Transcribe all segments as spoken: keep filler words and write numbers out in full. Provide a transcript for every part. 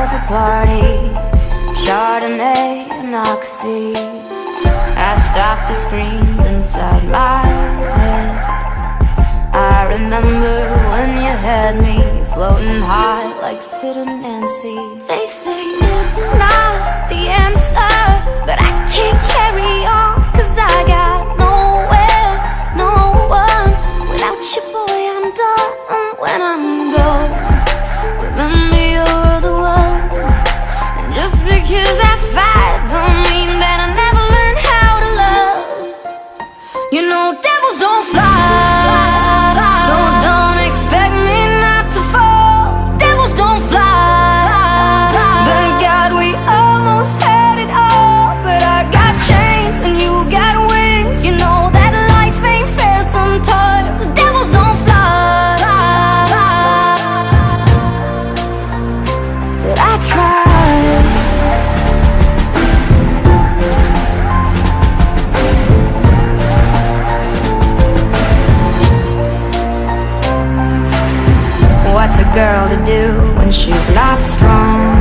of a party, Chardonnay and Oxy. I stopped the screams inside my head. I remember when you had me floating high like Sid and Nancy. They say it's not the answer, but I can't carry on, cause I got nowhere, no one. Without you, boy, I'm done when I'm gone. Remember you're the one, and just because I fight don't mean that I never learned how to love. You know devils don't fly, so don't expect me not to fall. Devils don't fly, thank God we almost had it all. But I got chains and you got wings. You know that life ain't fair sometimes. Devils don't fly, but I tried. What's a girl to do when she's not strong?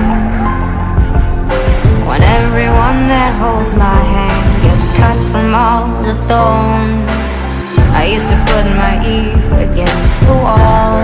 When everyone that holds my hand gets cut from all the thorns. I used to put my ear against the wall,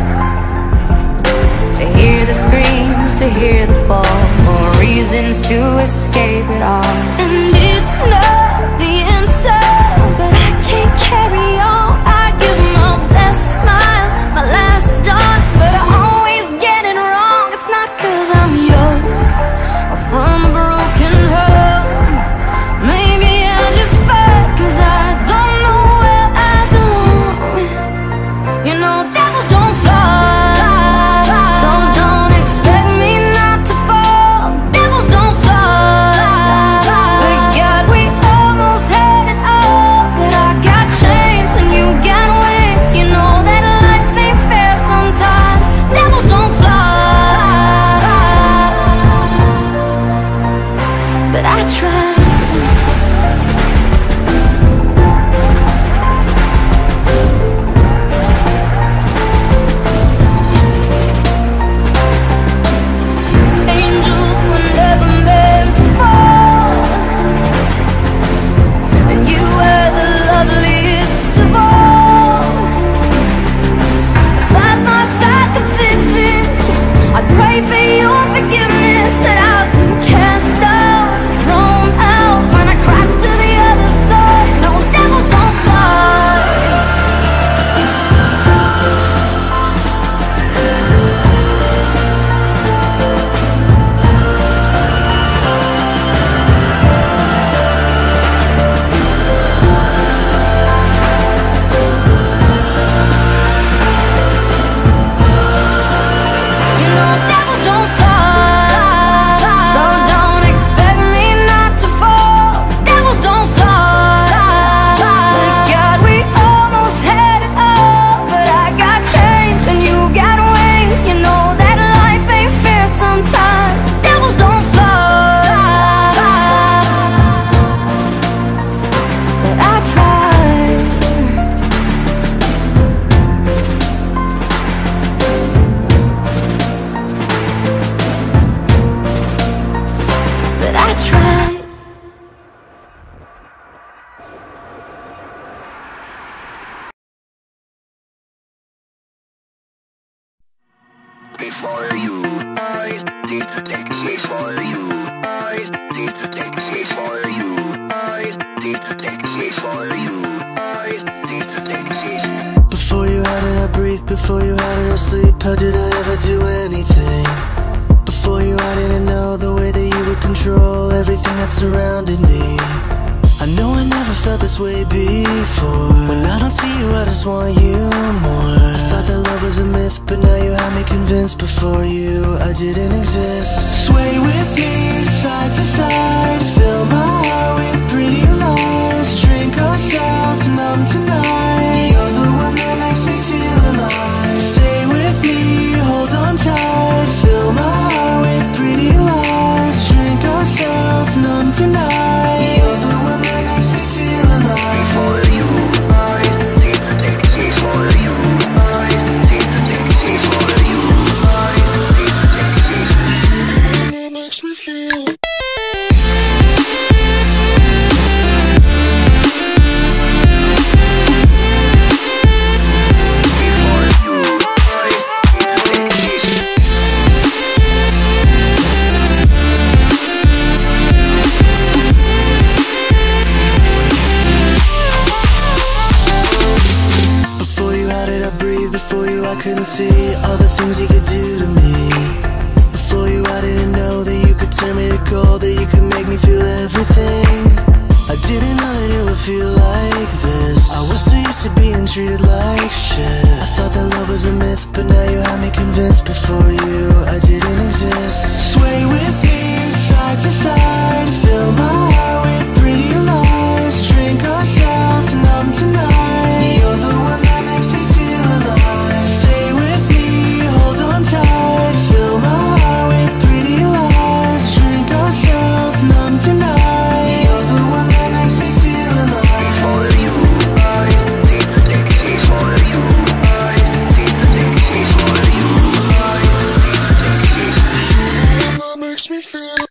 to hear the screams, to hear the fall. More reasons to escape it all. And it's not the answer, but I can't carry on. I give my best smile, my last dime, but I always get it wrong. It's not cause I'm young or from a broken home. Maybe I just fight cause I don't know where I belong. You know devils don't fly, so don't expect me not to fall. Devils don't fly, but God, we almost had it all. But I got chains and you got wings. You know that life ain't fair sometimes. Devils don't fly, but I try. Angels were never meant to fall, and you were the loveliest of all. If I thought I could fix this, I'd pray for your forgiveness. That I've been cast out, thrown out, when I cross to the other side. No, devils don't fly, you know devils don't fly, so don't expect me not to fall. Devils don't fly, but God, we almost had it all. But I got chains and you got wings. You know that life ain't fair sometimes. Devils don't fly, but I tried. But I tried. Before you, I need to take it for you. I need to take it for you. I need to take it for you. I need to take it. Before you, how did I breathe? Before you, how did I sleep? How did I ever do anything? Before you, I didn't know the way that you would control everything that surrounded me. I know I never felt this way before. When I don't see you, I just want you more. I thought that love was a myth, but now you had me convinced. Before you, I didn't exist. Sway with me, side to side. Fill my heart with pretty lies. Drink ourselves numb tonight. You're the one that makes me feel alive. Stay with me, hold on tight. Fill my heart with pretty lies. Drink ourselves numb tonight. You're the one that makes me feel alive. Before you, I need to take it for you. I need to take it for you. I need to take it. and see all the things you could do to me. Before you, I didn't know that you could turn me to gold, that you could make me feel everything. I didn't know that it would feel like this. I was so used to being treated like shit. I thought that love was a myth, but now you had me convinced. Before you, I didn't exist. Sway with me, side to side, fill my heart with pretty lies. Drink ourselves numb tonight. You're the one that makes me feel alive. Stay with me, hold on tight, fill my heart with pretty lies. Drink ourselves numb tonight. You're the one that makes me feel alive. For you, I need to take it for you. I need to take it for you. I need to take it for you. That makes me feel alive.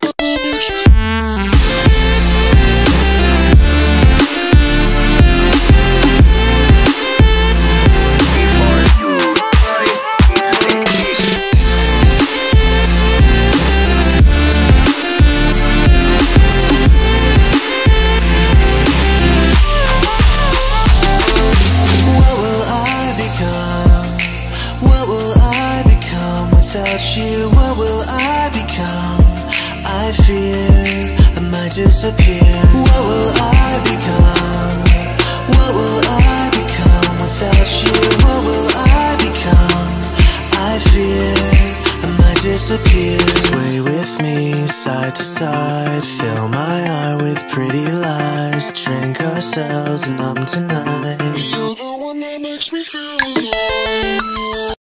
You, what will I become? I fear I might disappear. What will I become? What will I become without you? What will I become? I fear I might disappear. Sway with me, side to side, fill my heart with pretty lies. Drink ourselves numb tonight. You're the one that makes me feel alive.